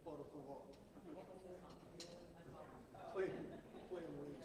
fora pro voto. Playing weeds.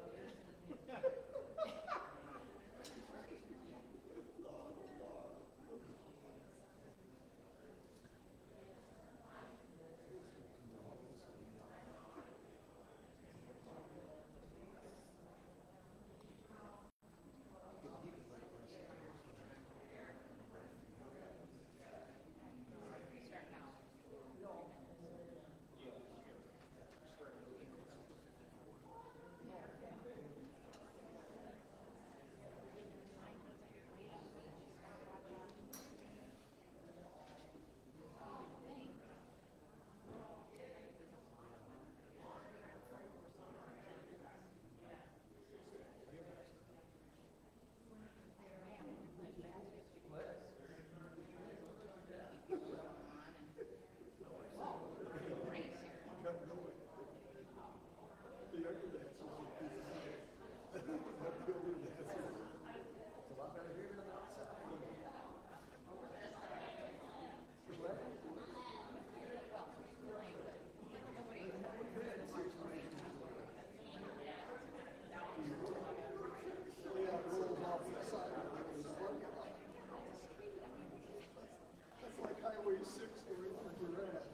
That's like Highway 6 going through Durant.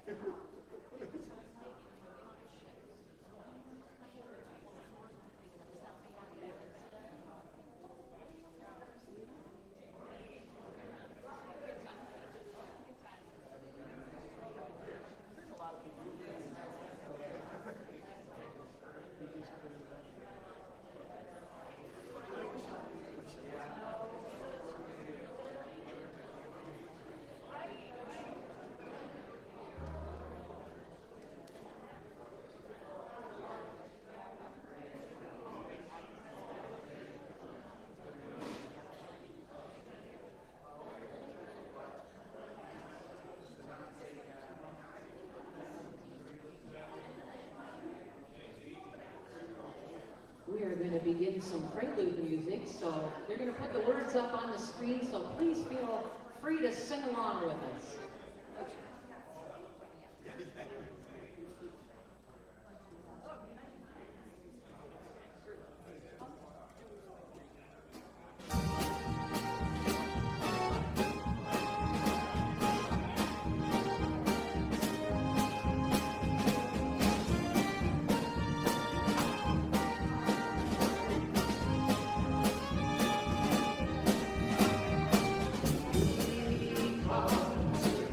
We are going to begin some prelude music, so they're going to put the words up on the screen, so please feel free to sing along with us. Come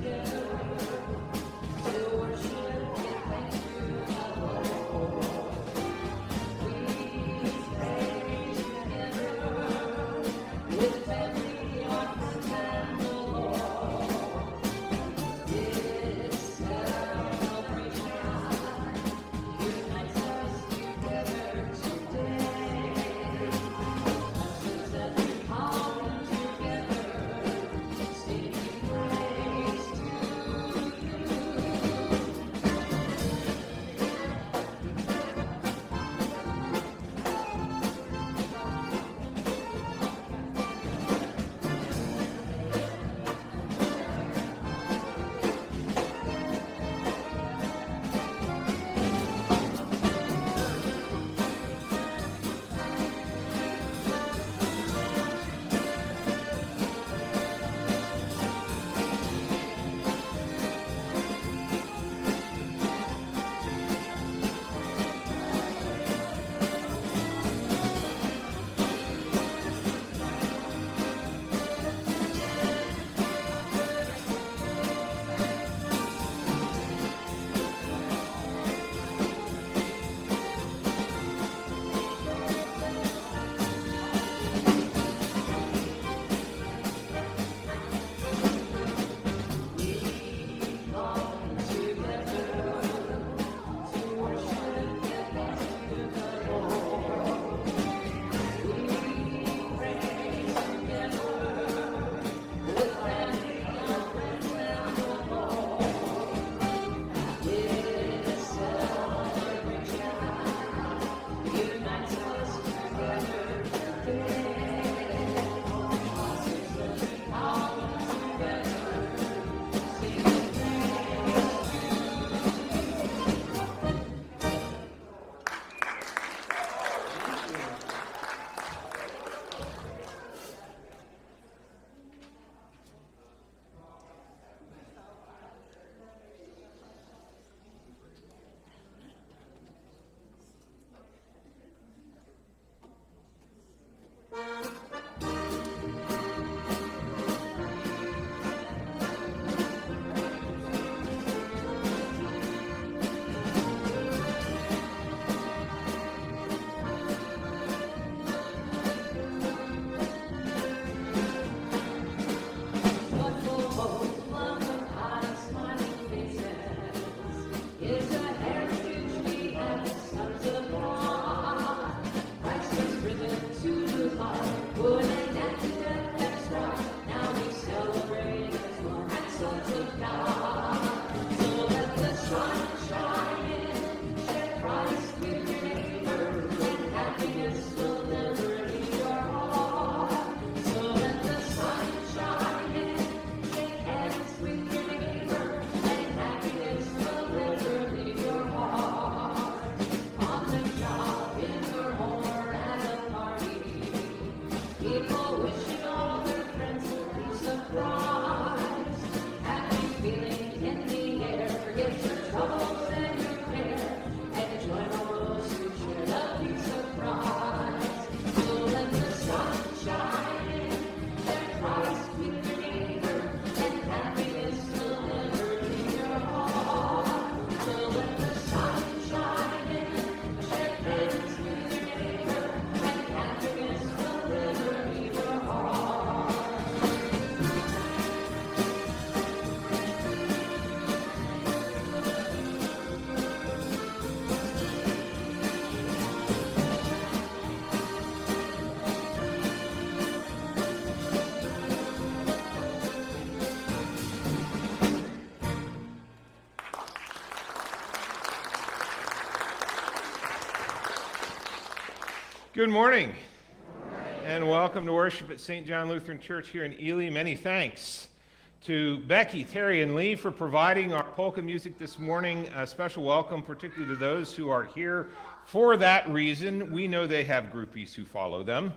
Good morning, and welcome to worship at St. John Lutheran Church here in Ely. Many thanks to Becky, Terry, and Lee for providing our polka music this morning. A special welcome, particularly to those who are here for that reason. We know they have groupies who follow them.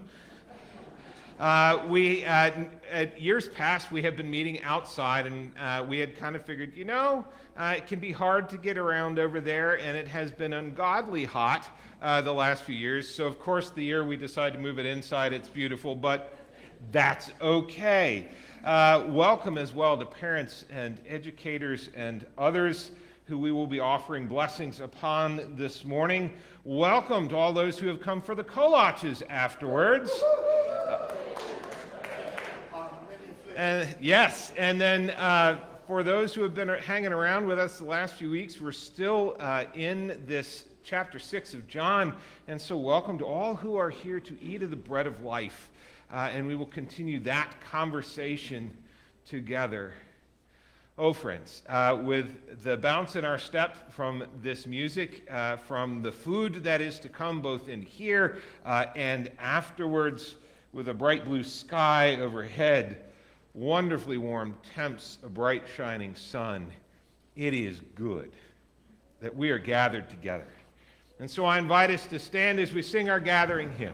At years past, we have been meeting outside, and we had kind of figured, it can be hard to get around over there, and it has been ungodly hot the last few years. So, of course, the year we decided to move it inside, it's beautiful, but that's okay. Welcome as well to parents and educators and others who we will be offering blessings upon this morning. Welcome to all those who have come for the kolaches afterwards. Yes, and then for those who have been hanging around with us the last few weeks, we're still in this chapter 6 of John, and so welcome to all who are here to eat of the bread of life, and we will continue that conversation together. Oh, friends, with the bounce in our step from this music, from the food that is to come both in here and afterwards, with a bright blue sky overhead, wonderfully warm temps, a bright shining sun, it is good that we are gathered together. And so I invite us to stand as we sing our gathering hymn.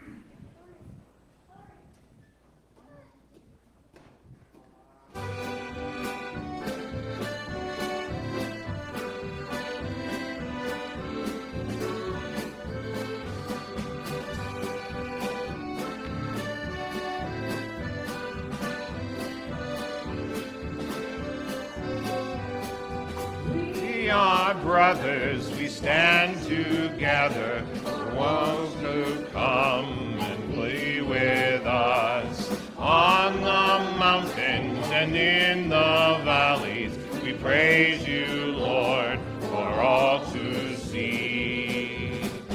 Brothers, we stand together, won't you come and play with us? On the mountains and in the valleys, we praise you, Lord, for all to see.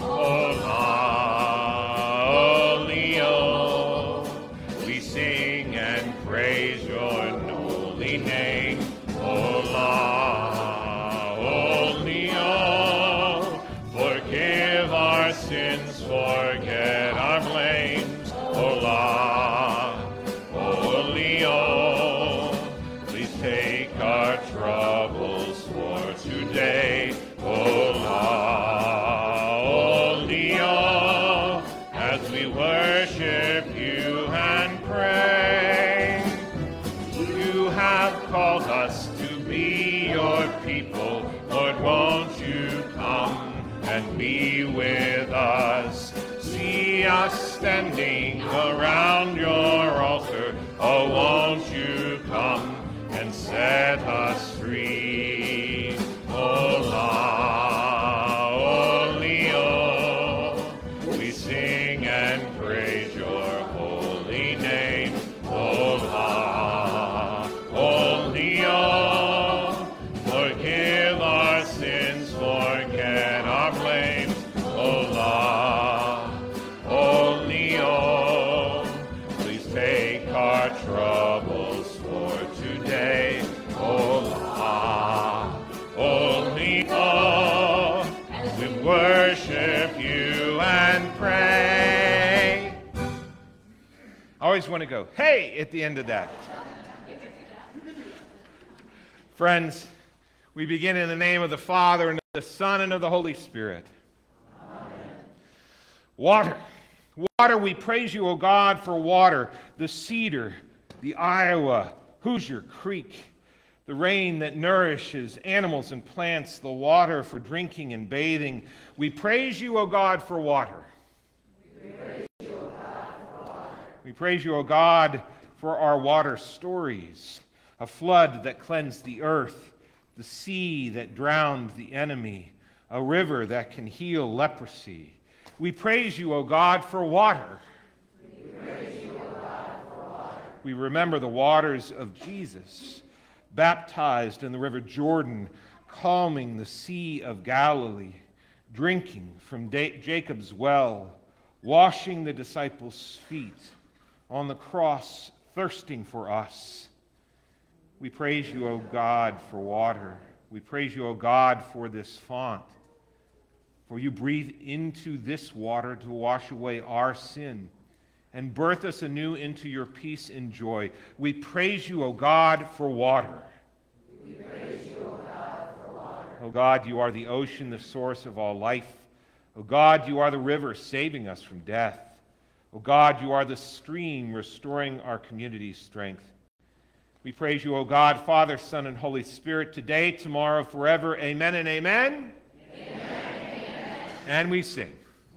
Leo, we sing and praise your holy name. Forget our blames, please take our troubles for today, as we worship you and pray. You have called us to be your people, Lord, won't you come and be with us? See us standing around your altar. Oh, won't you come and set us free? Leo, we sing and praise your holy name. Leo, forgive our sins, forget our blames. Please take our troubles for today. As we worship you and pray. I always want to go, hey, at the end of that. Friends, we begin in the name of the Father, and of the Son, and of the Holy Spirit. Water, we praise you, O God, for water, the Cedar, the Iowa, Hoosier Creek, the rain that nourishes animals and plants, the water for drinking and bathing. We praise you, O God, for water. We praise you, O God, for our water stories, a flood that cleansed the earth, the sea that drowned the enemy, a river that can heal leprosy. We praise you, O God, for water. We remember the waters of Jesus, baptized in the river Jordan, calming the Sea of Galilee, drinking from Jacob's well, washing the disciples' feet, on the cross, thirsting for us. We praise you, O God, for water. We praise you, O God, for this font. For you breathe into this water to wash away our sin and birth us anew into your peace and joy. We praise you, O God, for water. We praise you, O God, for water. O God, you are the ocean, the source of all life. O God, you are the river saving us from death. O God, you are the stream restoring our community's strength. We praise you, O God, Father, Son, and Holy Spirit, today, tomorrow, forever. Amen and amen. Amen. Amen. And we sing.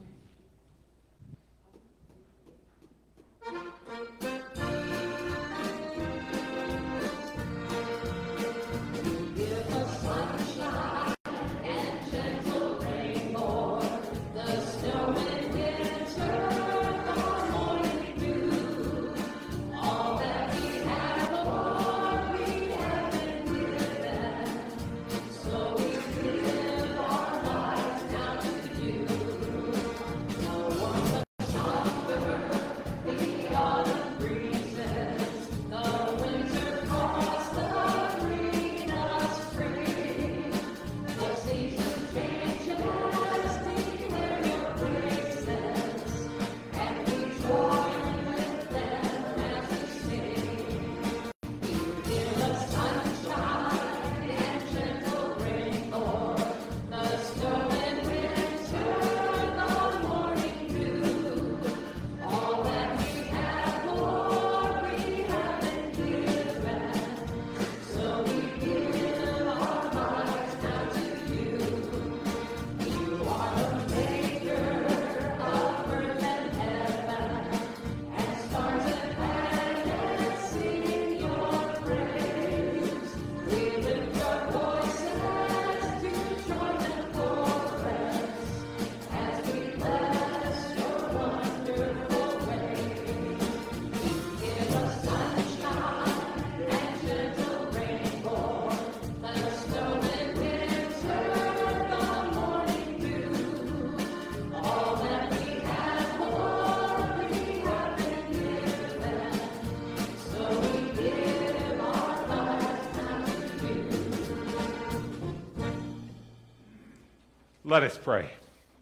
Let us pray.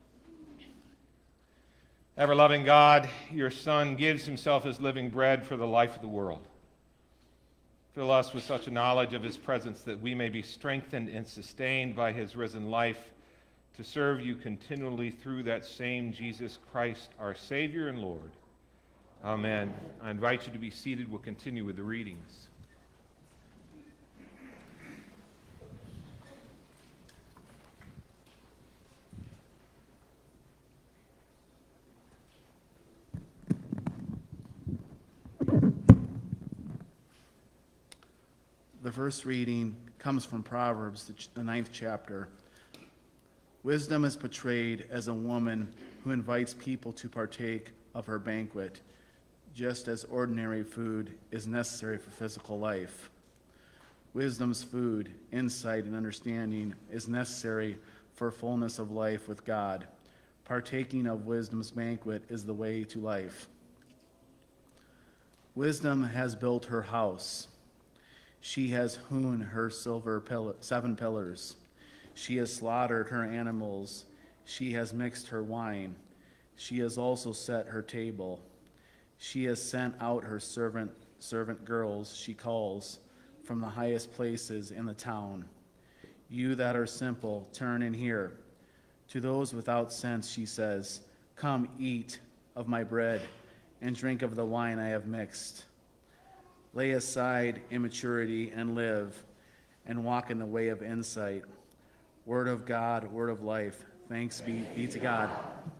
Ever-loving God, your Son gives himself as living bread for the life of the world. Fill us with such a knowledge of his presence that we may be strengthened and sustained by his risen life to serve you continually through that same Jesus Christ, our Savior and Lord. Amen. I invite you to be seated. We'll continue with the readings. The first reading comes from Proverbs, the 9th chapter. Wisdom is portrayed as a woman who invites people to partake of her banquet, just as ordinary food is necessary for physical life. Wisdom's food, insight, and understanding is necessary for fullness of life with God. Partaking of wisdom's banquet is the way to life. Wisdom has built her house. She has hewn her 7 pillars. She has slaughtered her animals. She has mixed her wine. She has also set her table. She has sent out her servant girls, she calls, from the highest places in the town. You that are simple, turn and hear. To those without sense, she says, come eat of my bread and drink of the wine I have mixed. Lay aside immaturity and live, and walk in the way of insight. Word of God, word of life. Thanks be to God.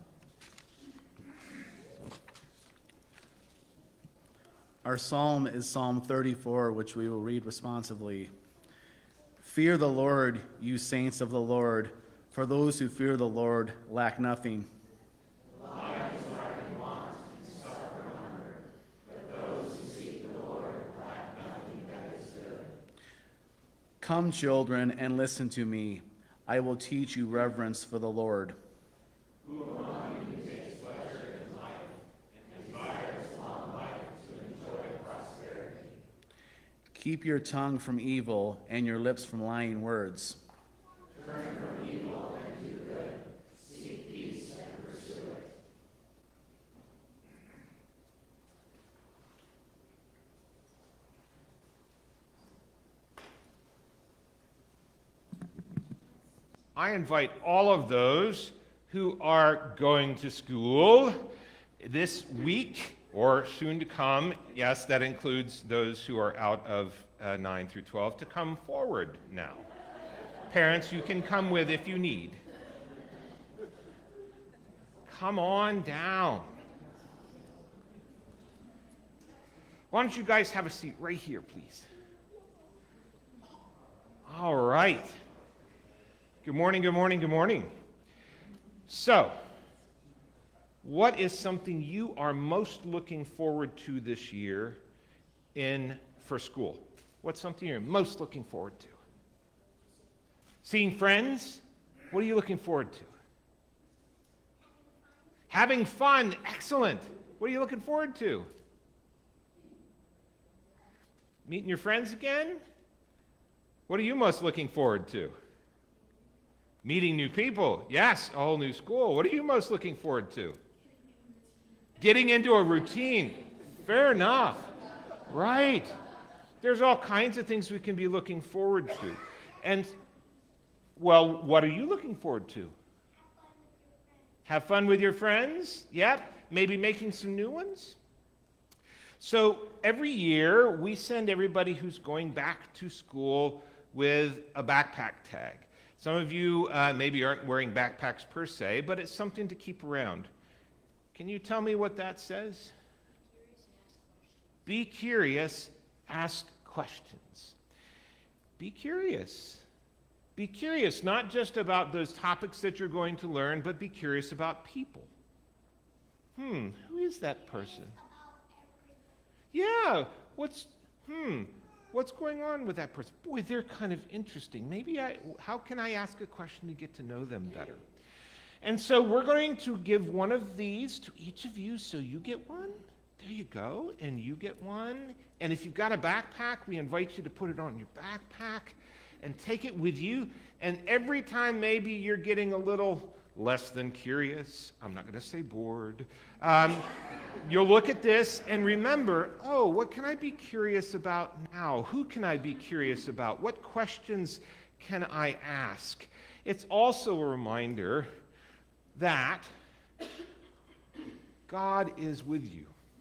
Our psalm is Psalm 34, which we will read responsively. Fear the Lord, you saints of the Lord, for those who fear the Lord lack nothing. Come, children, and listen to me. I will teach you reverence for the Lord. Who among you takes pleasure in life and desires long life to enjoy prosperity? Keep your tongue from evil and your lips from lying words. Turn from evil and do good. I invite all of those who are going to school this week or soon to come, yes, that includes those who are out of 9 through 12, to come forward now. Parents, you can come with if you need. Come on down. Why don't you guys have a seat right here, please? All right. Good morning, good morning, good morning. So, what is something you are most looking forward to this year for school? What's something you're most looking forward to? Seeing friends? What are you looking forward to? Having fun? Excellent. What are you looking forward to? Meeting your friends again? What are you most looking forward to? Meeting new people. Yes, a whole new school. What are you most looking forward to? Getting into a routine. Fair enough. Right. There's all kinds of things we can be looking forward to. And, well, what are you looking forward to? Have fun with your friends? Yep. Maybe making some new ones? So every year, we send everybody who's going back to school with a backpack tag. Some of you maybe aren't wearing backpacks per se, but it's something to keep around. Can you tell me what that says? Be curious, ask questions. Be curious. Be curious, not just about those topics that you're going to learn, but be curious about people. Who is that person? Yeah, what's going on with that person? Boy, they're kind of interesting. How can I ask a question to get to know them better? And so we're going to give one of these to each of you, so you get one. There you go, and you get one. And if you've got a backpack, we invite you to put it on your backpack and take it with you. And every time maybe you're getting a little less than curious, I'm not going to say bored, you'll look at this and remember, oh, what can I be curious about now? Who can I be curious about? What questions can I ask? It's also a reminder that God is with you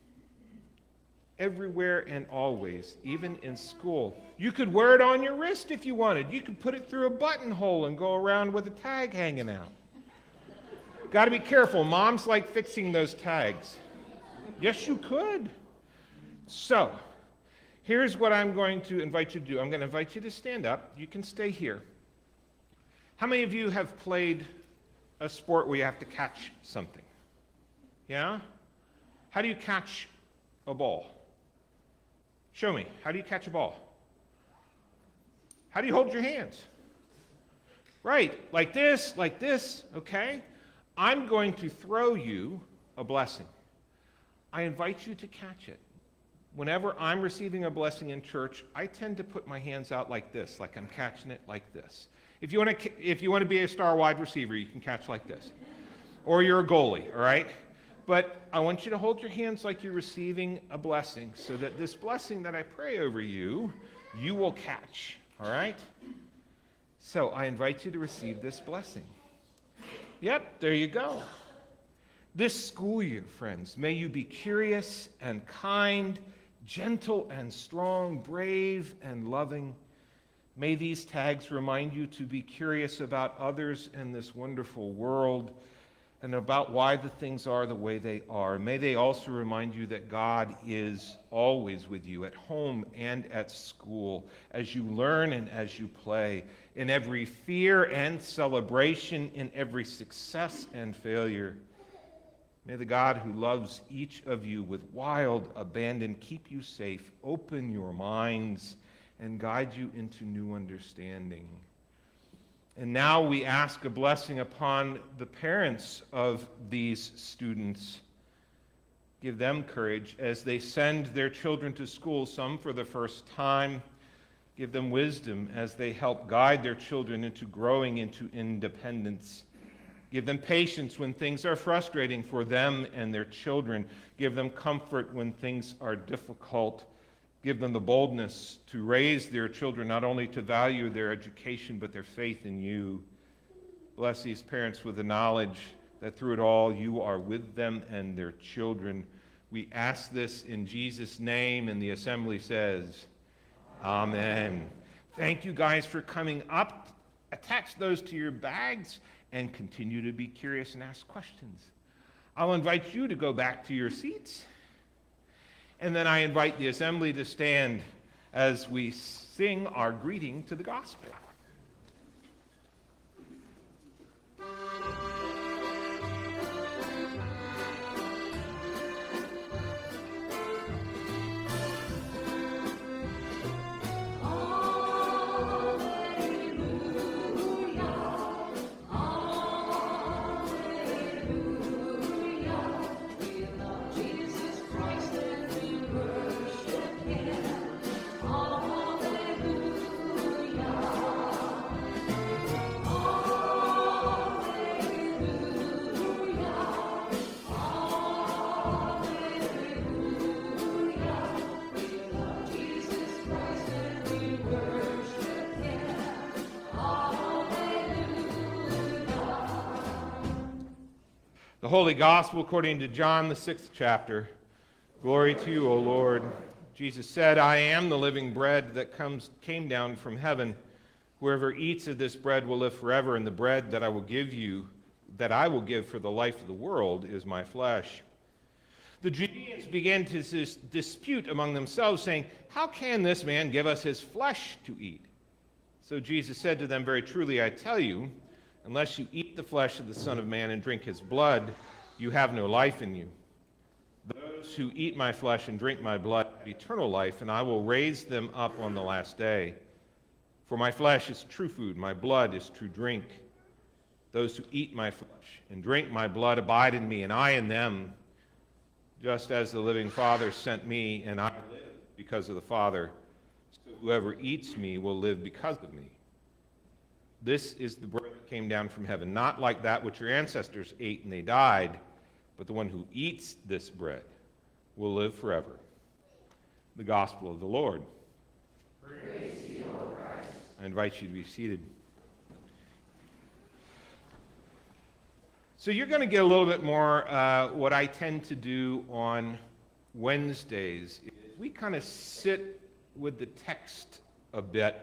everywhere and always, even in school. You could wear it on your wrist if you wanted. You could put it through a buttonhole and go around with a tag hanging out. Got to be careful. Moms like fixing those tags. Yes, you could. So, here's what I'm going to invite you to do. I'm going to invite you to stand up. You can stay here. How many of you have played a sport where you have to catch something? Yeah? How do you catch a ball? Show me. How do you catch a ball? How do you hold your hands? Right, like this, okay? I'm going to throw you a blessing. I invite you to catch it. Whenever I'm receiving a blessing in church, I tend to put my hands out like this, like I'm catching it like this. If you want to be a star wide receiver, you can catch like this. Or you're a goalie, all right? But I want you to hold your hands like you're receiving a blessing, so that this blessing that I pray over you, you will catch, all right? So I invite you to receive this blessing. Yep, there you go. This school year, friends, may you be curious and kind, gentle and strong, brave and loving. May these tags remind you to be curious about others in this wonderful world and about why the things are the way they are. May they also remind you that God is always with you at home and at school, as you learn and as you play, in every fear and celebration, in every success and failure. May the God who loves each of you with wild abandon keep you safe, open your minds, and guide you into new understanding. And now we ask a blessing upon the parents of these students. Give them courage as they send their children to school, some for the first time. Give them wisdom as they help guide their children into growing into independence. Give them patience when things are frustrating for them and their children. Give them comfort when things are difficult. Give them the boldness to raise their children not only to value their education, but their faith in you. Bless these parents with the knowledge that through it all you are with them and their children. We ask this in Jesus' name, and the assembly says, Amen. Thank you guys for coming up. Attach those to your bags and continue to be curious and ask questions. I'll invite you to go back to your seats. And then I invite the assembly to stand as we sing our greeting to the gospel. The Holy Gospel according to John, the 6th chapter. Glory to you, O Lord. Jesus said, I am the living bread that came down from heaven. Whoever eats of this bread will live forever, and the bread that I will give for the life of the world is my flesh. The Judeans began to dispute among themselves, saying, how can this man give us his flesh to eat? So Jesus said to them, very truly I tell you, unless you eat the flesh of the Son of Man and drink his blood, you have no life in you. Those who eat my flesh and drink my blood have eternal life, and I will raise them up on the last day. For my flesh is true food, my blood is true drink. Those who eat my flesh and drink my blood abide in me, and I in them, just as the living Father sent me, and I live because of the Father. So whoever eats me will live because of me. This is the bread that came down from heaven, not like that which your ancestors ate and they died, but the one who eats this bread will live forever. The gospel of the Lord. Praise to you, Lord Christ. I invite you to be seated. So you're going to get a little bit more what I tend to do on Wednesdays. We kind of sit with the text a bit.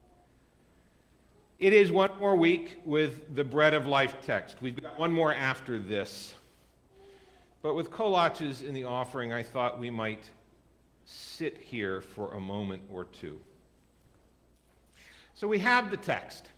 It is one more week with the Bread of Life text. We've got one more after this. But with kolaches in the offering, I thought we might sit here for a moment or two. So we have the text.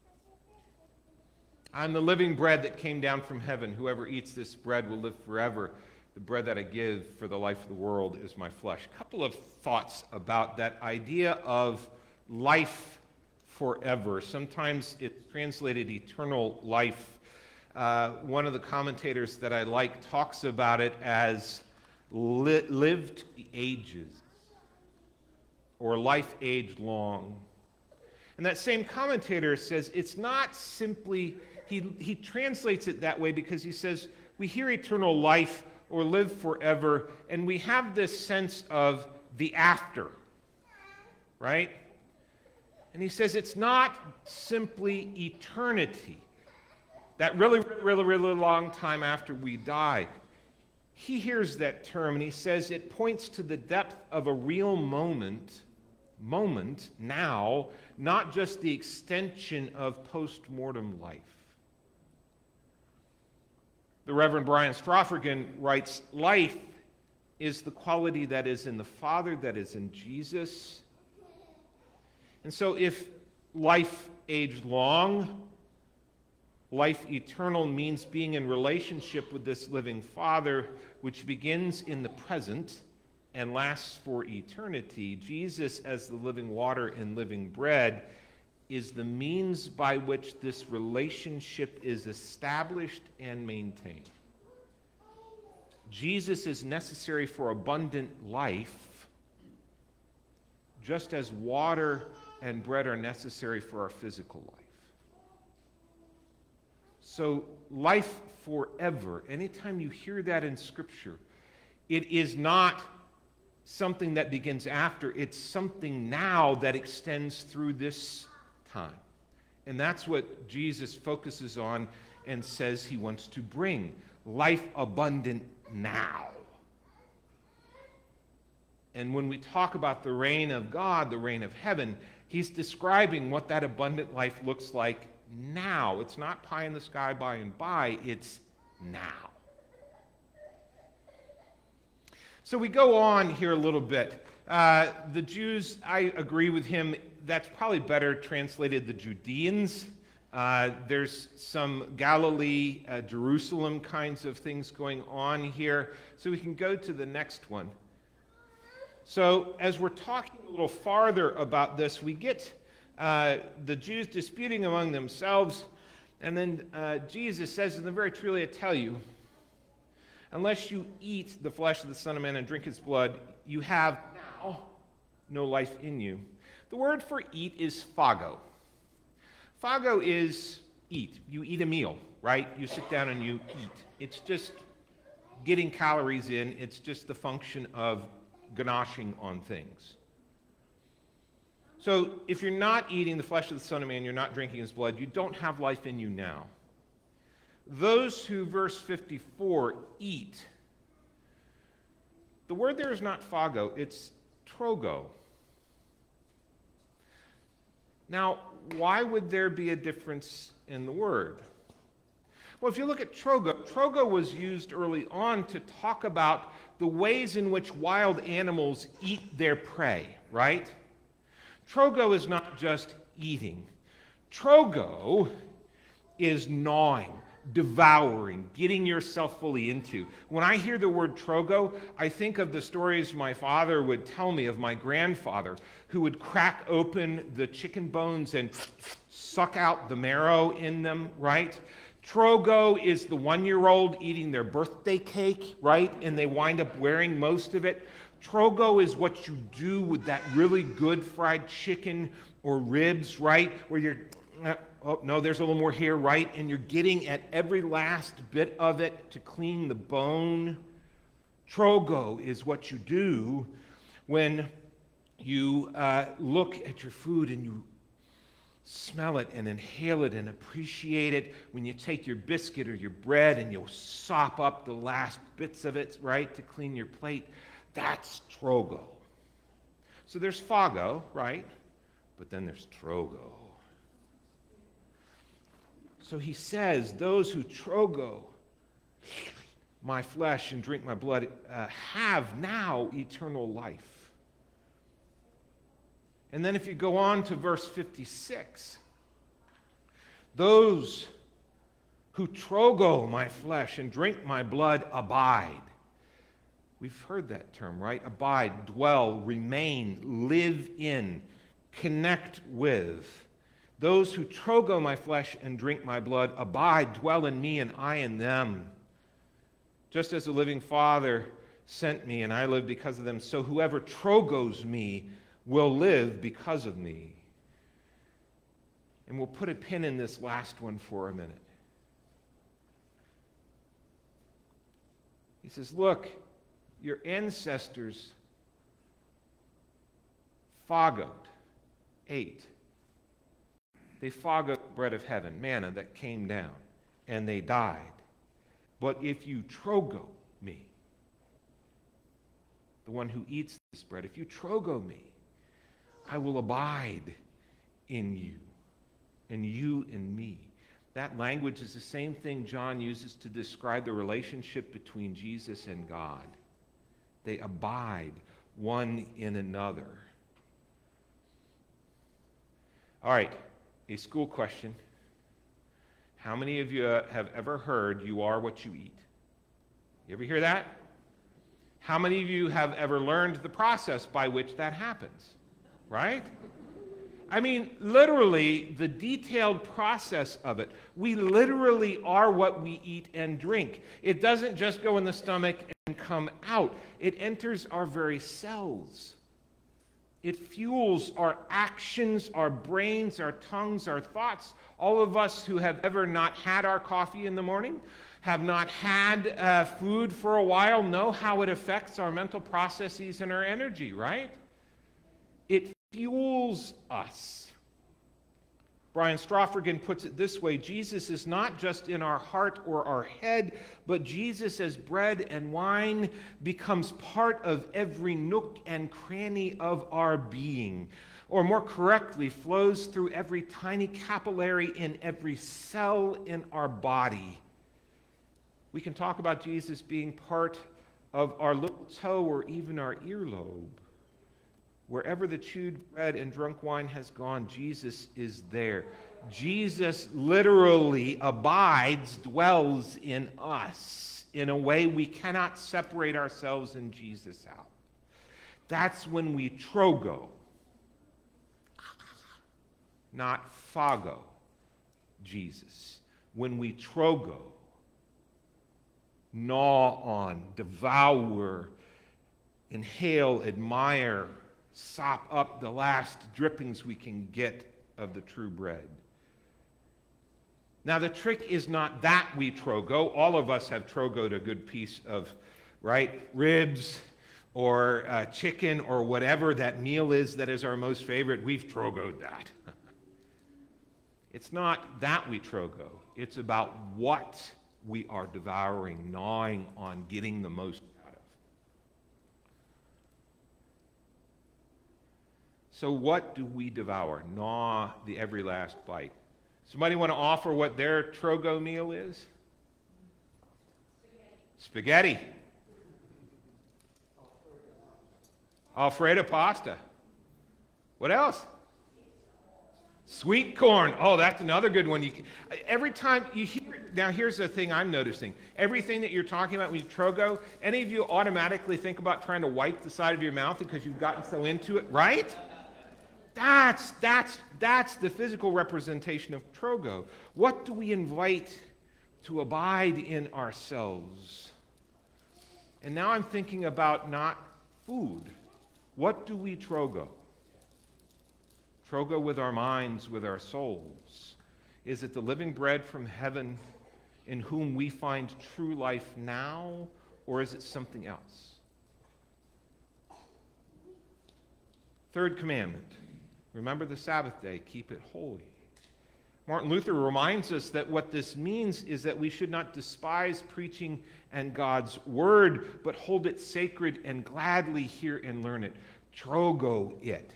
I'm the living bread that came down from heaven. Whoever eats this bread will live forever. The bread that I give for the life of the world is my flesh. A couple of thoughts about that idea of life forever. Sometimes it's translated eternal life. One of the commentators that I like talks about it as lived the ages, or life aged long. And that same commentator says it's not simply, he translates it that way because he says we hear eternal life or live forever, and we have this sense of the after, right? And he says it's not simply eternity, that really, really, really long time after we die. He hears that term and he says it points to the depth of a real moment now, not just the extension of post-mortem life. The Reverend Brian Stroffergan writes, life is the quality that is in the Father, that is in Jesus. And so if life aged long, life eternal means being in relationship with this living Father, which begins in the present and lasts for eternity. Jesus, as the living water and living bread, is the means by which this relationship is established and maintained. Jesus is necessary for abundant life, just as water and bread are necessary for our physical life. So life forever, anytime you hear that in Scripture, it is not something that begins after, it's something now that extends through this time And that's what Jesus focuses on and says he wants to bring. Life abundant now. And when we talk about the reign of God, the reign of heaven, he's describing what that abundant life looks like now. It's not pie in the sky by and by, it's now. So we go on here a little bit. The Jews, I agree with him, that's probably better translated the Judeans. There's some Galilee, Jerusalem kinds of things going on here. So we can go to the next one. So as we're talking a little farther about this, we get the Jews disputing among themselves, and then Jesus says, "And very truly I tell you, unless you eat the flesh of the Son of Man and drink his blood, you have now no life in you." The word for eat is phago. Phago is eat. You eat a meal, right? You sit down and you eat. It's just getting calories in. It's just the function of ganacheing on things. So if you're not eating the flesh of the Son of Man, you're not drinking his blood, you don't have life in you now. Those who, verse 54, eat. The word there is not phago, it's trogo. Now, why would there be a difference in the word? Well, if you look at trogo, trogo was used early on to talk about the ways in which wild animals eat their prey, right? Trogo is not just eating. Trogo is gnawing, devouring, getting yourself fully into. When I hear the word trogo, I think of the stories my father would tell me of my grandfather, who would crack open the chicken bones and suck out the marrow in them, right? Trogo is the 1-year-old eating their birthday cake, right? And they wind up wearing most of it. Trogo is what you do with that really good fried chicken or ribs, right? Where you're, oh, no, there's a little more here, right? And you're getting at every last bit of it to clean the bone. Trogo is what you do when you look at your food and you smell it and inhale it and appreciate it. When you take your biscuit or your bread and you'll sop up the last bits of it, right, to clean your plate. That's trogo. So there's phago, right? But then there's trogo. So he says, those who trogo my flesh and drink my blood have now eternal life. And then if you go on to verse 56, those who trogo my flesh and drink my blood abide. We've heard that term, right? Abide, dwell, remain, live in, connect with. Those who trogo my flesh and drink my blood abide, dwell in me, and I in them. Just as the living Father sent me, and I live because of them, so whoever trogos me will live because of me. And we'll put a pin in this last one for a minute. He says, look, your ancestors phagoed, ate. They phagoed bread of heaven, manna that came down, and they died. But if you trogo me, the one who eats this bread, if you trogo me, I will abide in you, and you in me. That language is the same thing John uses to describe the relationship between Jesus and God. They abide one in another. All right, a school question. How many of you have ever heard you are what you eat? You ever hear that? How many of you have ever learned the process by which that happens? Right? I mean, literally, the detailed process of it. We literally are what we eat and drink. It doesn't just go in the stomach and come out. It enters our very cells. It fuels our actions, our brains, our tongues, our thoughts. All of us who have ever not had our coffee in the morning, have not had food for a while, know how it affects our mental processes and our energy, right? It fuels us. Brian Stroffergan puts it this way: Jesus is not just in our heart or our head, but Jesus as bread and wine becomes part of every nook and cranny of our being, or more correctly, flows through every tiny capillary in every cell in our body. We can talk about Jesus being part of our little toe or even our earlobe. Wherever the chewed bread and drunk wine has gone, Jesus is there. Jesus literally abides, dwells in us in a way we cannot separate ourselves and Jesus out. That's when we trogo, not phago, Jesus. When we trogo, gnaw on, devour, inhale, admire, sop up the last drippings we can get of the true bread. Now, the trick is not that we trogo. All of us have trogoed a good piece of, right, ribs or chicken or whatever that meal is that is our most favorite. We've trogoed that. It's not that we trogo. It's about what we are devouring, gnawing on, getting the most out of. So what do we devour? Gnaw the every last bite. Somebody want to offer what their trogo meal is? Spaghetti. Alfredo pasta. What else? Sweet corn. Oh, that's another good one. Every time you hear, now here's the thing I'm noticing. Everything that you're talking about when you trogo, any of you automatically think about trying to wipe the side of your mouth because you've gotten so into it, right? That's the physical representation of trogo. What do we invite to abide in ourselves? And now I'm thinking about not food. What do we trogo? Trogo with our minds, with our souls. Is it the living bread from heaven in whom we find true life now, or is it something else? Third commandment. Remember the Sabbath day, keep it holy. Martin Luther reminds us that what this means is that we should not despise preaching and God's word, but hold it sacred and gladly hear and learn it. Trogo it.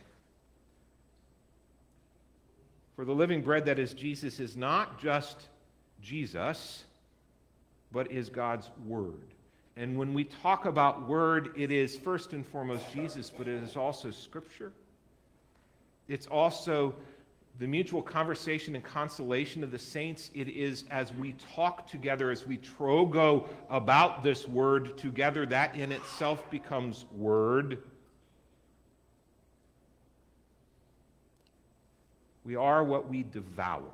For the living bread that is Jesus is not just Jesus, but is God's word. And when we talk about word, it is first and foremost Jesus, but it is also Scripture. It's also the mutual conversation and consolation of the saints. It is as we talk together, as we trogo about this word together, that in itself becomes word. We are what we devour.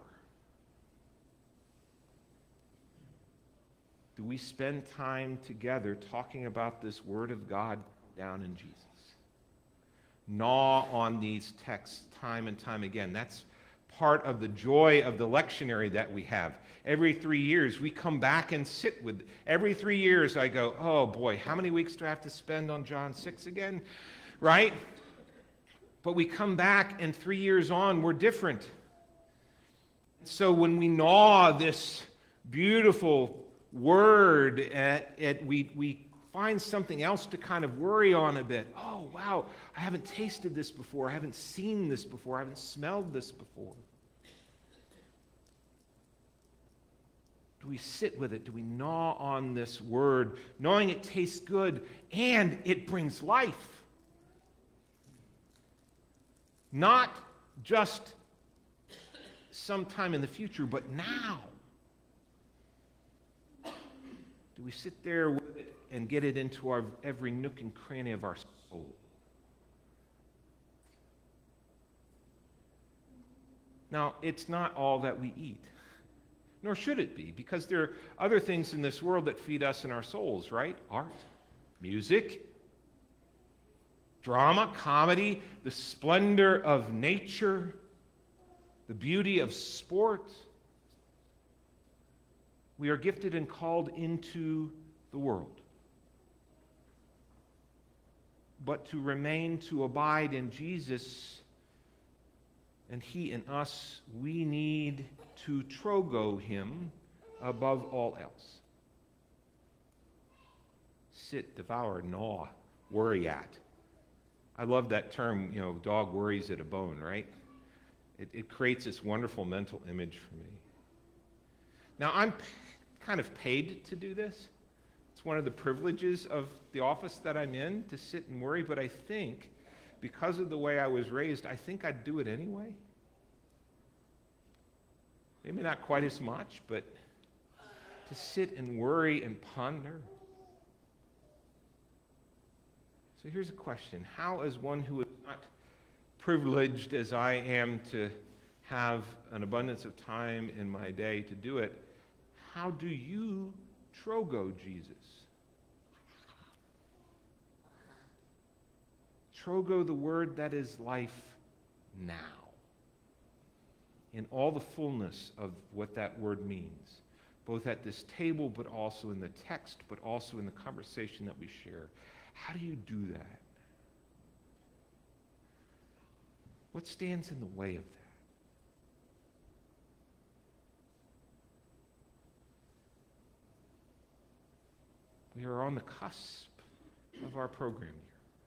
Do we spend time together talking about this Word of God down in Jesus? Gnaw on these texts time and time again. That's part of the joy of the lectionary that we have. Every 3 years, we come back and sit with. Every 3 years, I go, oh boy, how many weeks do I have to spend on John 6 again? Right? But we come back, and 3 years on, we're different. So when we gnaw this beautiful word, we find something else to kind of worry on a bit. Oh, wow, I haven't tasted this before. I haven't seen this before. I haven't smelled this before. Do we sit with it? Do we gnaw on this word, knowing it tastes good and it brings life? Not just sometime in the future, but now. Do we sit there with it and get it into our every nook and cranny of our soul? Now, it's not all that we eat, nor should it be, because there are other things in this world that feed us and our souls, right? Art, music, drama, comedy, the splendor of nature, the beauty of sport. We are gifted and called into the world. But to remain, to abide in Jesus and he in us, we need to trogo him above all else. Sit, devour, gnaw, worry at. I love that term, dog worries at a bone, right? It creates this wonderful mental image for me. Now, I'm kind of paid to do this. It's one of the privileges of the office that I'm in, to sit and worry, but I think because of the way I was raised, I think I'd do it anyway. Maybe not quite as much, but to sit and worry and ponder. So here's a question. How, as one who is not privileged as I am to have an abundance of time in my day to do it, how do you trogo Jesus? Trogo, the word that is life now, in all the fullness of what that word means, both at this table, but also in the text, but also in the conversation that we share. How do you do that? What stands in the way of that? We are on the cusp of our program here.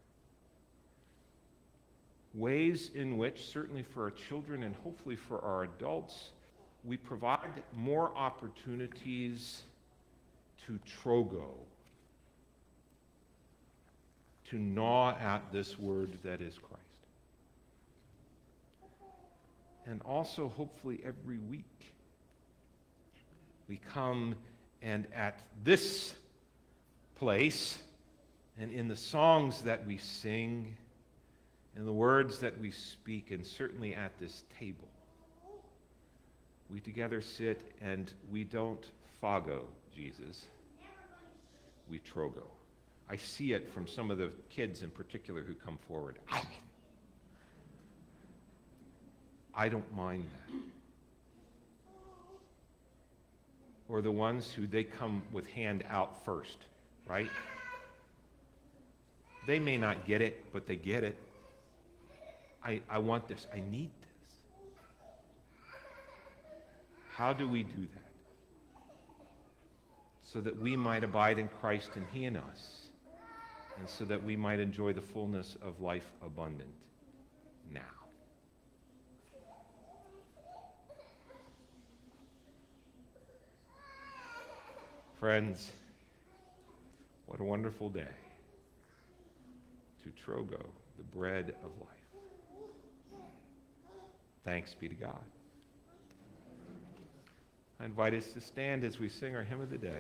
Ways in which, certainly for our children and hopefully for our adults, we provide more opportunities to trogo, to gnaw at this word that is Christ. And also, hopefully, every week, we come and at this place, and in the songs that we sing, in the words that we speak, and certainly at this table, we together sit and we don't fago Jesus, we trogo. I see it from some of the kids in particular who come forward. I don't mind that. Or the ones who they come with hand out first, right? They may not get it, but they get it. I want this. I need this. How do we do that? So that we might abide in Christ and he in us, and so that we might enjoy the fullness of life abundant now. Friends, what a wonderful day to trogo the bread of life. Thanks be to God. I invite us to stand as we sing our hymn of the day.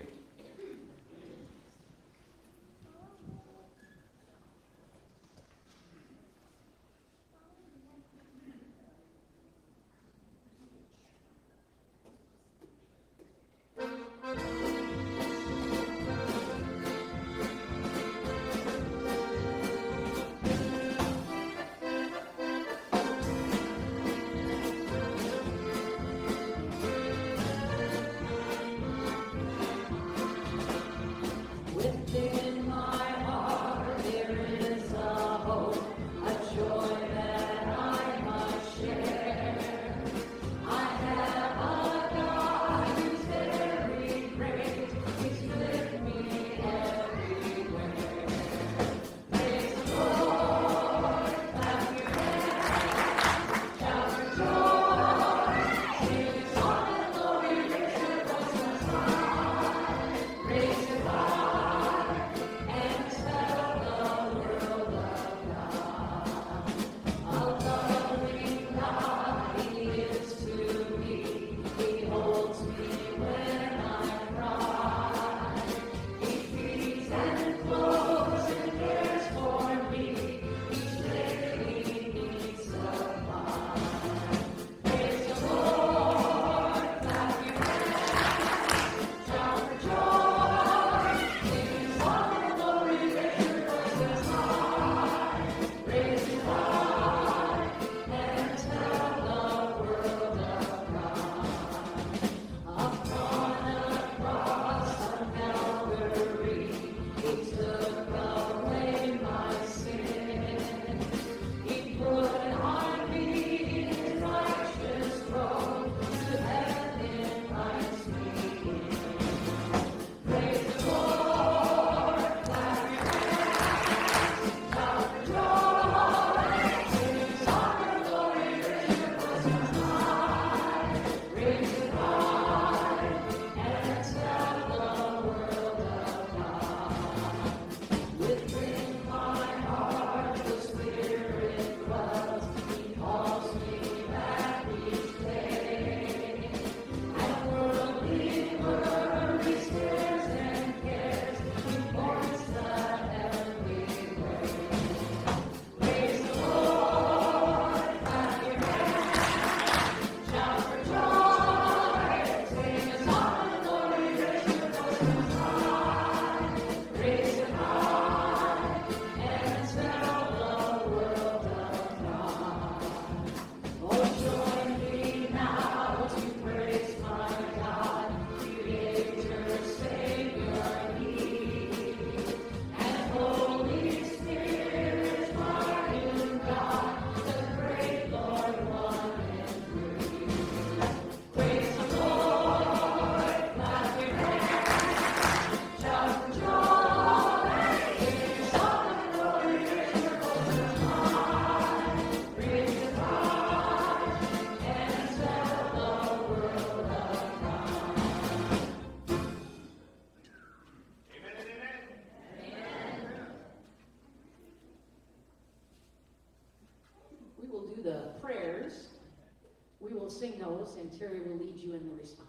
sing those, and Terry will lead you in the response.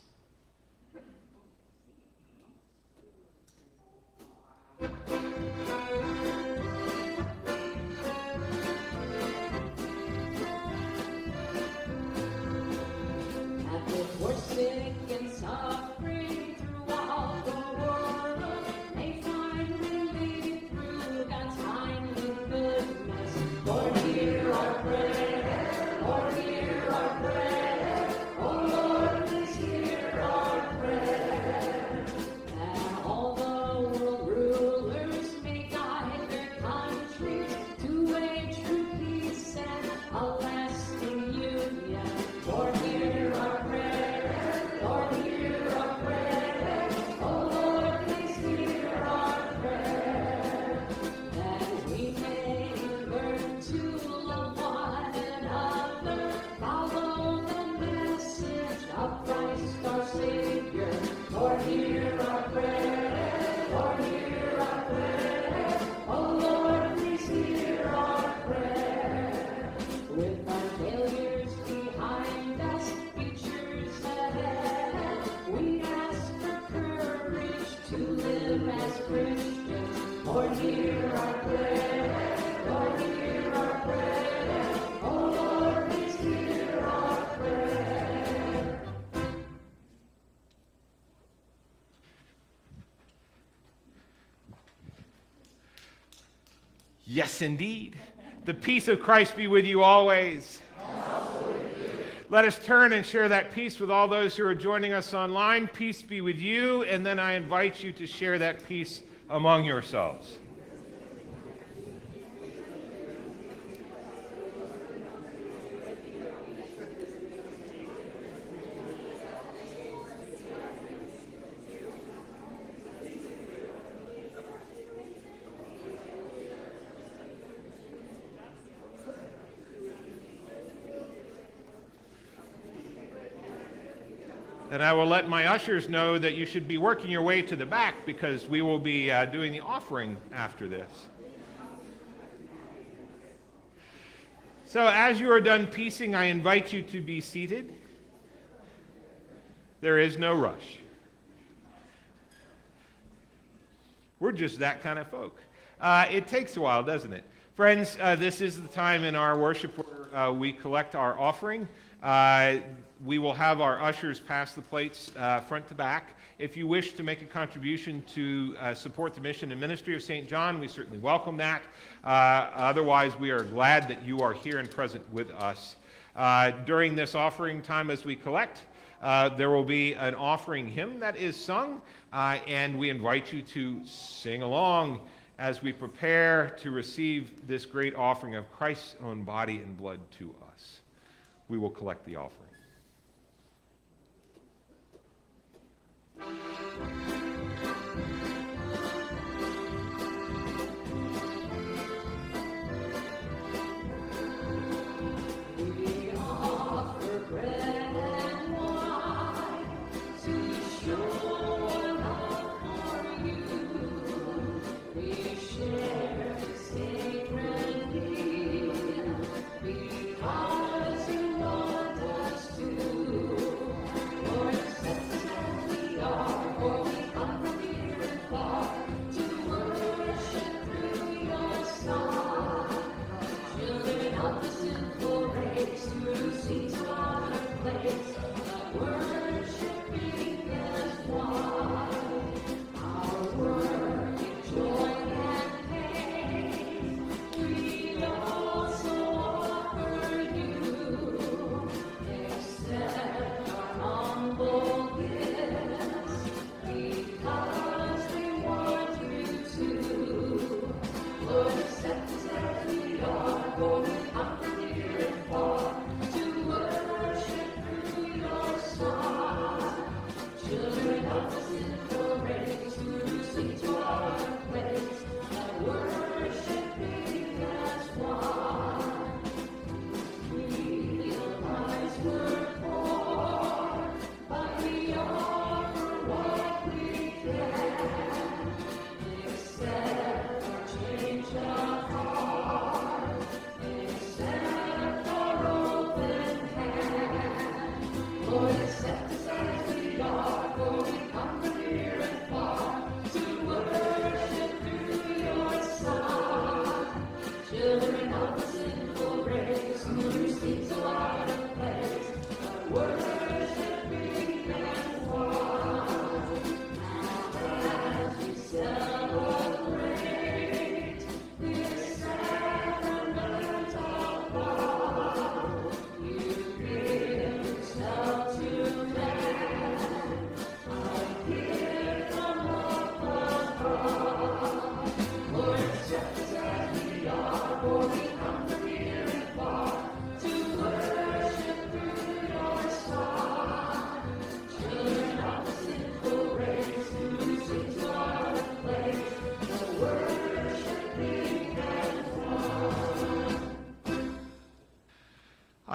Captive or sick and suffering throughout the world, may find relief through God's kindly goodness. Lord, hear our prayer. Lord, hear our prayer. Oh Lord, please hear our prayer. That all the world rulers may guide their countries to a true peace and a lasting union. Lord, hear our prayer. Lord, hear our prayer. Oh Lord, please hear our prayer. That we may learn to love one another, follow the message of Christ our Savior. Lord, hear our prayer. Lord, hear our prayer. Oh Lord, please hear our prayer. With our failures behind us, futures ahead, we ask for courage to live as Christians. Lord, hear our prayer. Lord, hear our prayer. Oh Lord, please hear our prayer. Yes, indeed. The peace of Christ be with you always. Let us turn and share that peace with all those who are joining us online. Peace be with you, and then I invite you to share that peace among yourselves. And I will let my ushers know that you should be working your way to the back because we will be doing the offering after this. So as you are done piecing, I invite you to be seated. There is no rush. We're just that kind of folk. It takes a while, doesn't it? Friends, this is the time in our worship where we collect our offering. We will have our ushers pass the plates front to back. If you wish to make a contribution to support the mission and ministry of St. John, we certainly welcome that. Otherwise, we are glad that you are here and present with us. During this offering time as we collect, there will be an offering hymn that is sung, and we invite you to sing along as we prepare to receive this great offering of Christ's own body and blood to us. We will collect the offering. We offer bread and wine to show our love for you. We share the sacred meal because you want us to. Lord, set us as we are, for we come from near and far to worship through your Son. Children of the sinful race, through seas, water, place, the worshiping as one. Our work in joy and pain, we also offer you. Accept our humble gifts, because we want you to. Lord, accept us as we are, for we come from near and far to worship through your Son. Children of the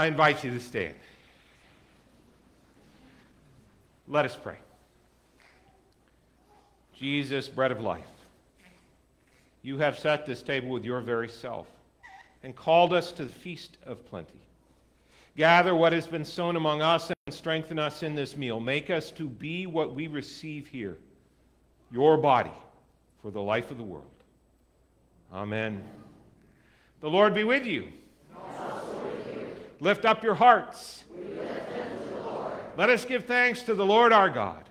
I invite you to stand. Let us pray. Jesus, bread of life, you have set this table with your very self and called us to the feast of plenty. Gather what has been sown among us and strengthen us in this meal. Make us to be what we receive here, your body for the life of the world. Amen. The Lord be with you. Lift up your hearts. Let us give thanks to the Lord our God.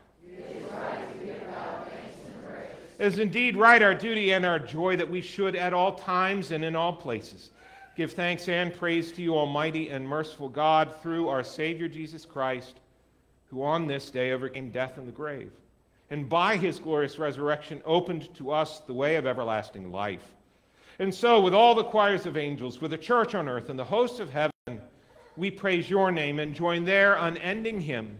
It is indeed right, our duty and our joy, that we should at all times and in all places give thanks and praise to you, Almighty and merciful God, through our Savior Jesus Christ, who on this day overcame death and the grave, and by his glorious resurrection opened to us the way of everlasting life. And so, with all the choirs of angels, with the church on earth and the hosts of heaven, we praise your name and join their unending hymn.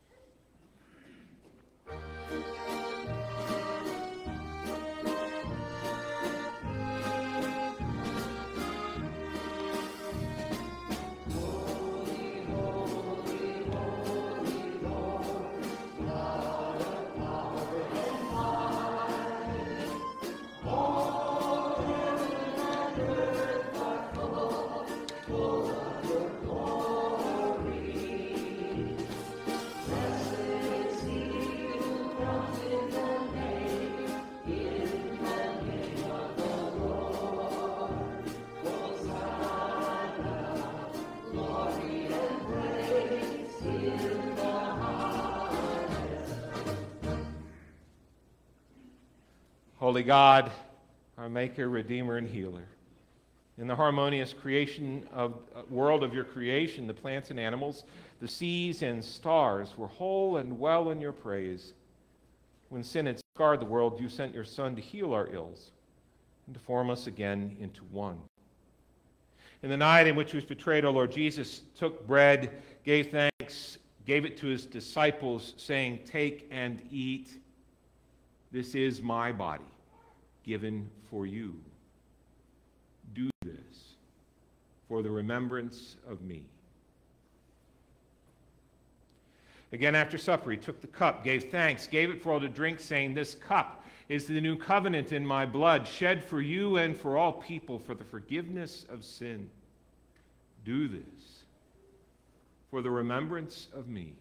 Holy God, our Maker, Redeemer, and Healer, in the harmonious world of your creation, the plants and animals, the seas and stars were whole and well in your praise. When sin had scarred the world, you sent your Son to heal our ills and to form us again into one. In the night in which he was betrayed, our Lord Jesus took bread, gave thanks, gave it to his disciples, saying, "Take and eat. This is my body, given for you. Do this for the remembrance of me." Again, after supper, he took the cup, gave thanks, gave it for all to drink, saying, "This cup is the new covenant in my blood, shed for you and for all people for the forgiveness of sin. Do this for the remembrance of me."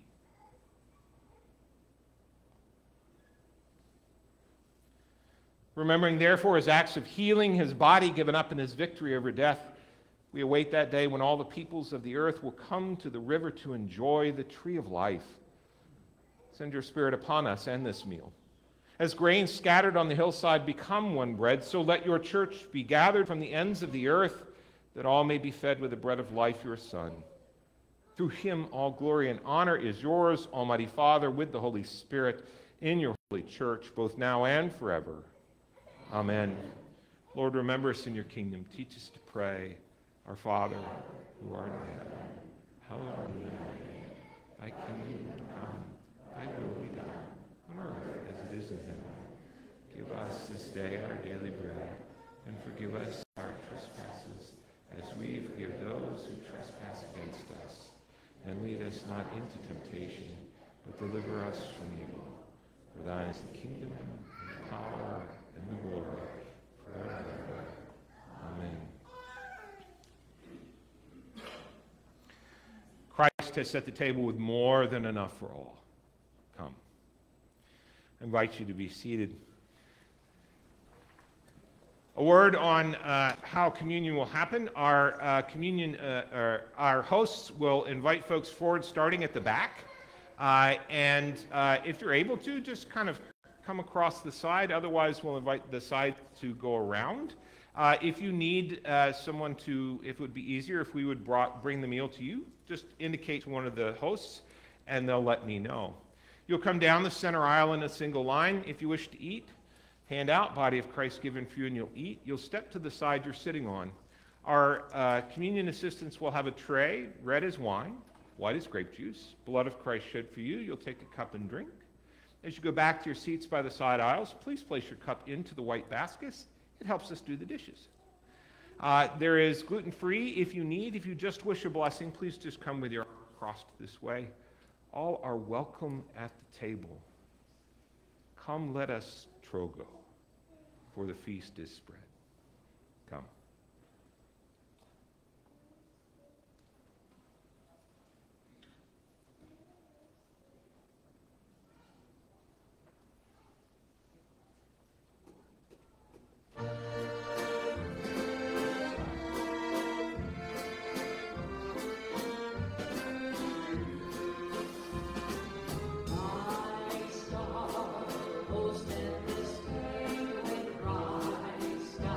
Remembering, therefore, his acts of healing, his body given up in his victory over death, we await that day when all the peoples of the earth will come to the river to enjoy the tree of life. Send your Spirit upon us and this meal. As grain scattered on the hillside become one bread, so let your church be gathered from the ends of the earth, that all may be fed with the bread of life, your Son. Through him all glory and honor is yours, Almighty Father, with the Holy Spirit, in your holy church, both now and forever. Amen. Lord, remember us in your kingdom. Teach us to pray. Our Father, who art in heaven, hallowed be thy name. Thy kingdom come, thy will be done, on earth as it is in heaven. Give us this day our daily bread, and forgive us our trespasses, as we forgive those who trespass against us. And lead us not into temptation, but deliver us from evil. For thine is the kingdom, and the power, and the glory, forever and ever. Amen. Christ has set the table with more than enough for all. Come. I invite you to be seated. A word on how communion will happen. Our hosts will invite folks forward starting at the back. And if you're able to, just kind of come across the side. Otherwise, we'll invite the side to go around. If you need someone to, if it would be easier if we would bring the meal to you, just indicate to one of the hosts, and they'll let me know. You'll come down the center aisle in a single line. If you wish to eat, hand out, body of Christ given for you, and you'll eat. You'll step to the side you're sitting on. Our communion assistants will have a tray, red as wine, white as grape juice, blood of Christ shed for you. You'll take a cup and drink. As you go back to your seats by the side aisles, please place your cup into the white baskets. It helps us do the dishes. There is gluten-free if you need. If you just wish a blessing, please just come with your arms crossed this way. All are welcome at the table. Come, let us trogo, for the feast is spread. Come. My star, oh, stand this day with Christ.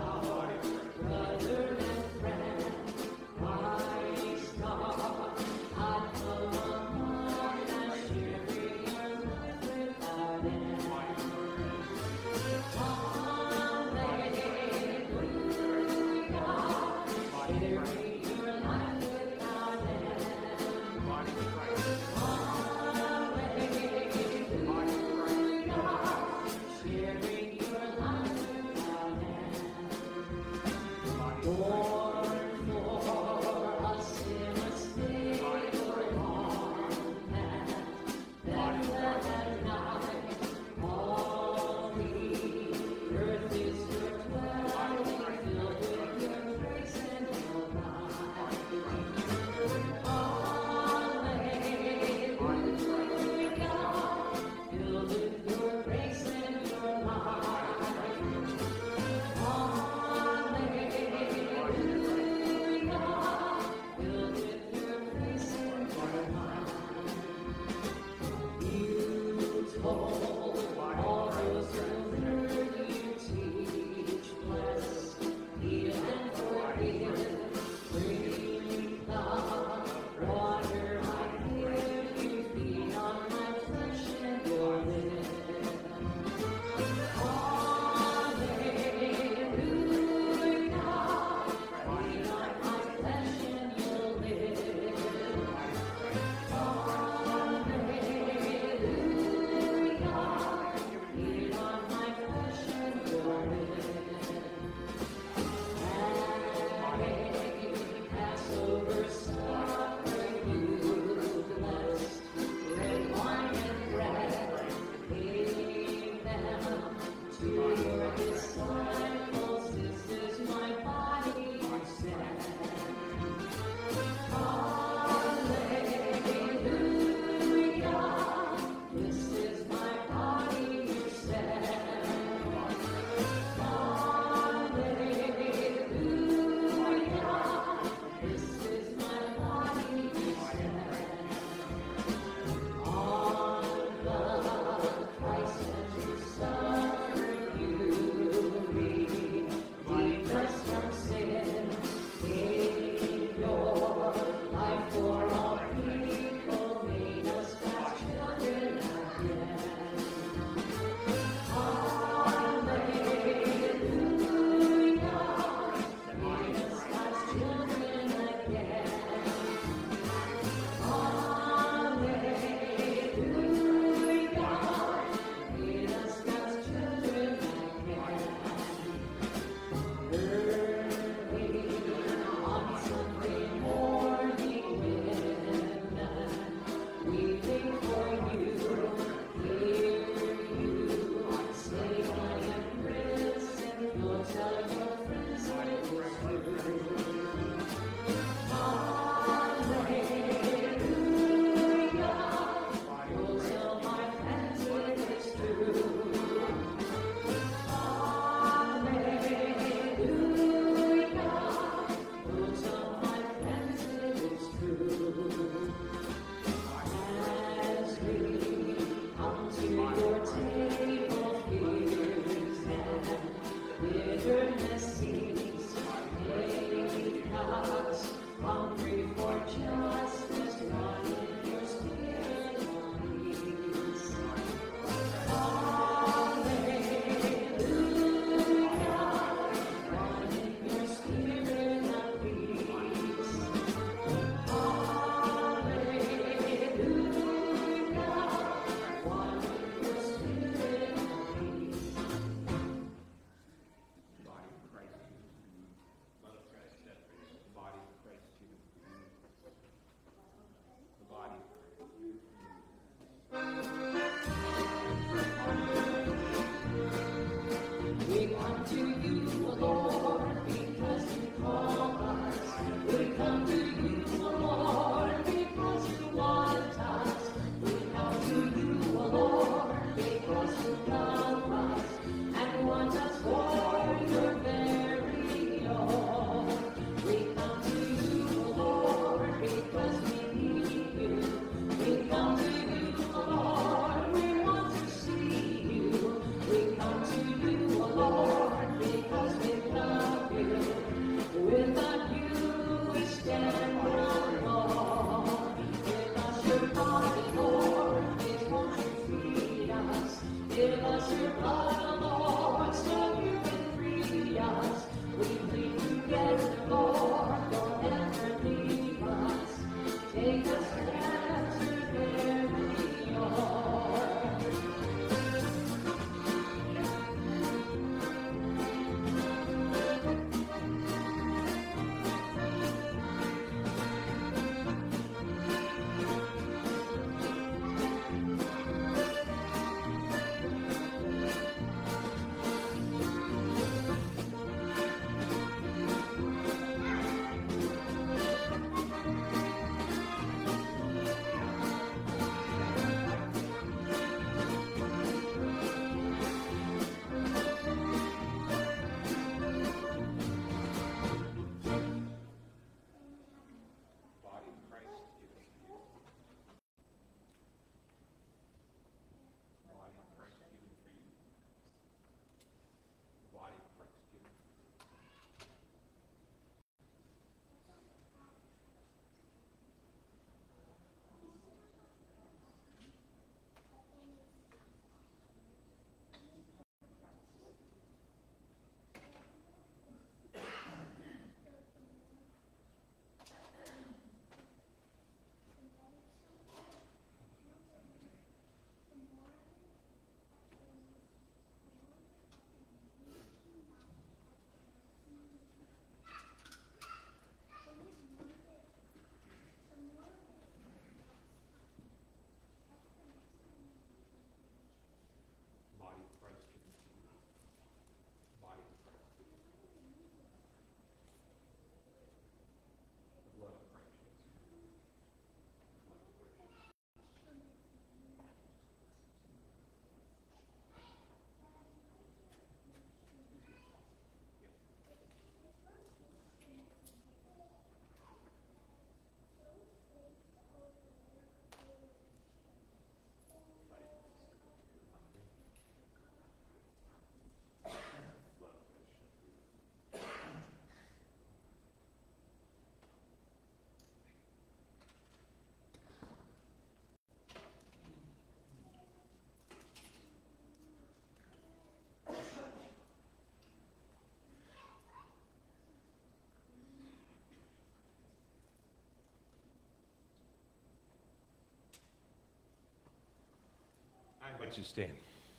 invite you to stand.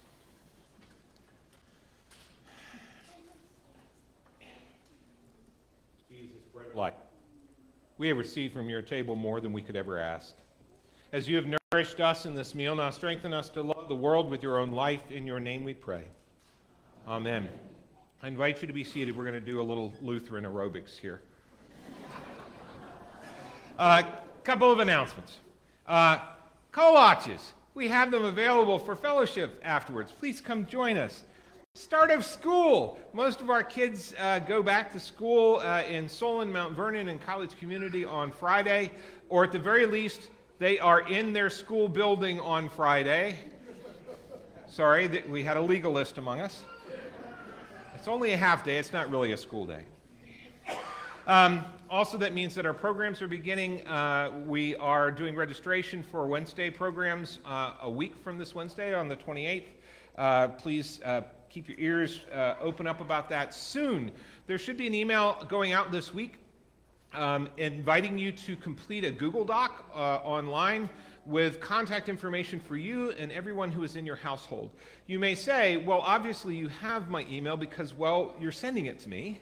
Jesus, bread of life, we have received from your table more than we could ever ask. As you have nourished us in this meal, now strengthen us to love the world with your own life. In your name we pray. Amen. I invite you to be seated. We're going to do a little Lutheran aerobics here. A couple of announcements. Kolaches. We have them available for fellowship afterwards. Please come join us. Start of school. Most of our kids go back to school in Solon, Mount Vernon, and College Community on Friday, or at the very least, they are in their school building on Friday. Sorry, we had a legalist among us. It's only a half day. It's not really a school day. Also, that means that our programs are beginning. We are doing registration for Wednesday programs a week from this Wednesday on the 28th. Please keep your ears open up about that soon. There should be an email going out this week inviting you to complete a Google Doc online with contact information for you and everyone who is in your household. You may say, well, obviously you have my email because, well, you're sending it to me.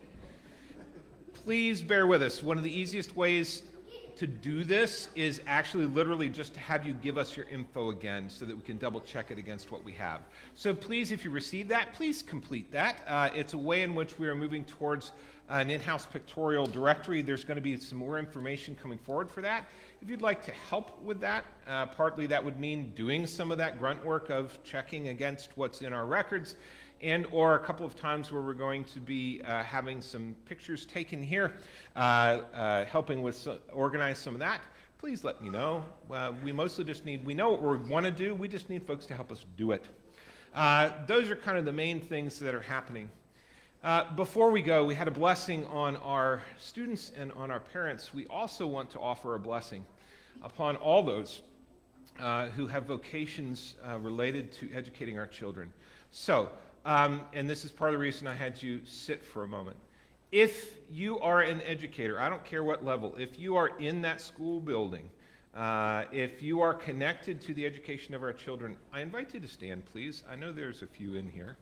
Please bear with us. One of the easiest ways to do this is actually literally just to have you give us your info again so that we can double check it against what we have. So please, if you receive that, please complete that. It's a way in which we are moving towards an in-house pictorial directory. There's going to be some more information coming forward for that. If you'd like to help with that, partly that would mean doing some of that grunt work of checking against what's in our records, and or a couple of times where we're going to be having some pictures taken here, helping with organize some of that. Please let me know. We mostly just need, we know what we want to do, we just need folks to help us do it. Those are kind of the main things that are happening. Before we go, we had a blessing on our students and on our parents. We also want to offer a blessing upon all those who have vocations related to educating our children. So, and this is part of the reason I had you sit for a moment. If you are an educator, I don't care what level, if you are in that school building, if you are connected to the education of our children, I invite you to stand, please. I know there's a few in here.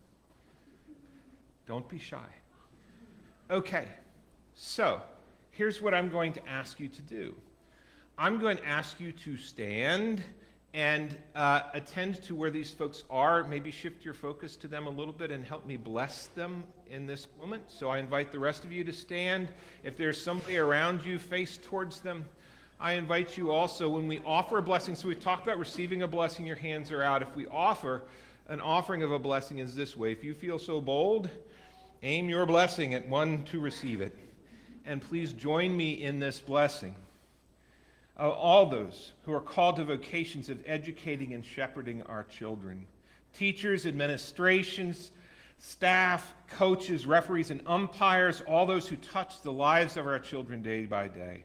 Don't be shy. Okay, so here's what I'm going to ask you to do. I'm going to ask you to stand and attend to where these folks are. Maybe shift your focus to them a little bit and help me bless them in this moment. So I invite the rest of you to stand. If there's somebody around you, face towards them. I invite you also, when we offer a blessing, so we've talked about receiving a blessing, your hands are out. If we offer an offering of a blessing is this way. If you feel so bold, aim your blessing at one to receive it. And please join me in this blessing. All those who are called to vocations of educating and shepherding our children. Teachers, administrations, staff, coaches, referees, and umpires, all those who touch the lives of our children day by day.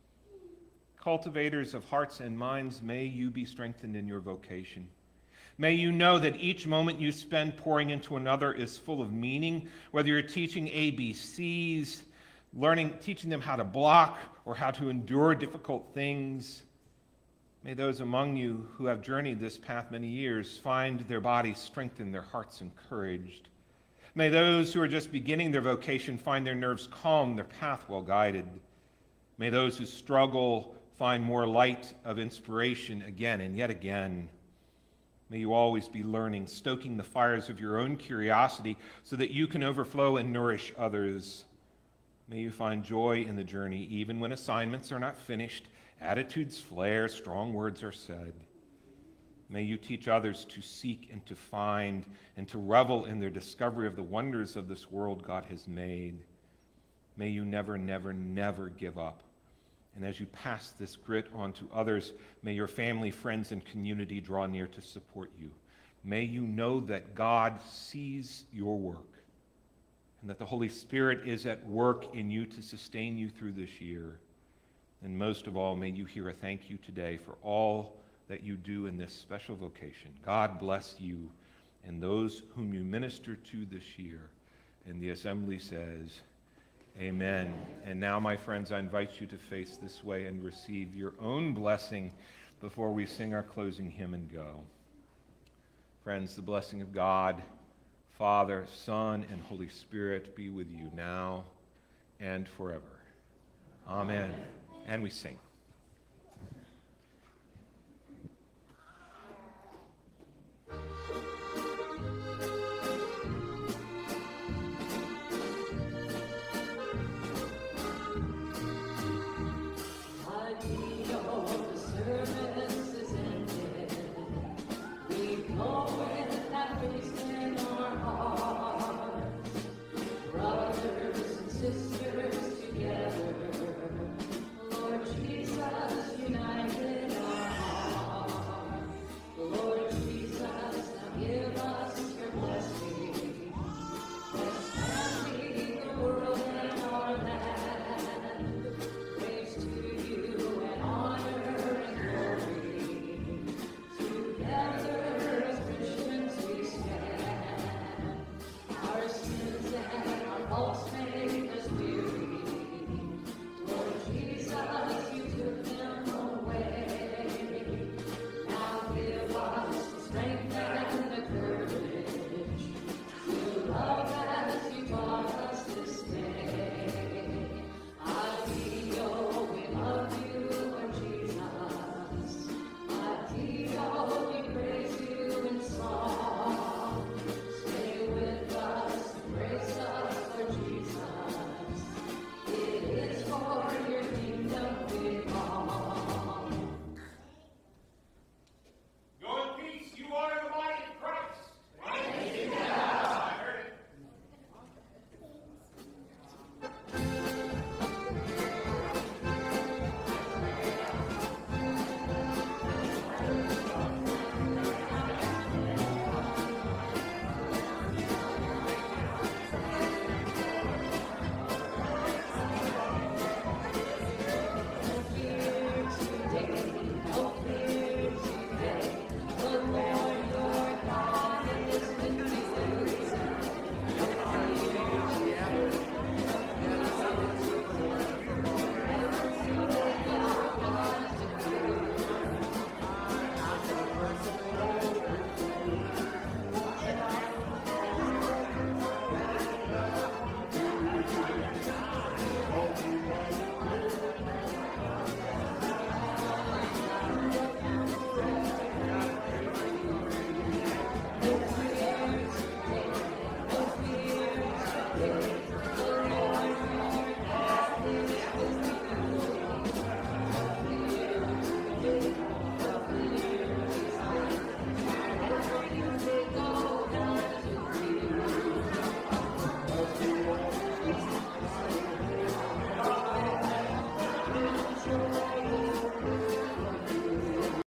Cultivators of hearts and minds, may you be strengthened in your vocation. May you know that each moment you spend pouring into another is full of meaning, whether you're teaching ABCs, teaching them how to block or how to endure difficult things. May those among you who have journeyed this path many years find their bodies strengthened, their hearts encouraged. May those who are just beginning their vocation find their nerves calm, their path well guided. May those who struggle find more light of inspiration again and yet again. May you always be learning, stoking the fires of your own curiosity so that you can overflow and nourish others. May you find joy in the journey, even when assignments are not finished, attitudes flare, strong words are said. May you teach others to seek and to find and to revel in their discovery of the wonders of this world God has made. May you never, never, never give up. And as you pass this grit on to others, may your family, friends, and community draw near to support you. May you know that God sees your work and that the Holy Spirit is at work in you to sustain you through this year. And most of all, may you hear a thank you today for all that you do in this special vocation. God bless you and those whom you minister to this year. And the assembly says, amen. And now, my friends, I invite you to face this way and receive your own blessing before we sing our closing hymn and go. Friends, the blessing of God, Father, Son, and Holy Spirit be with you now and forever. Amen. And we sing.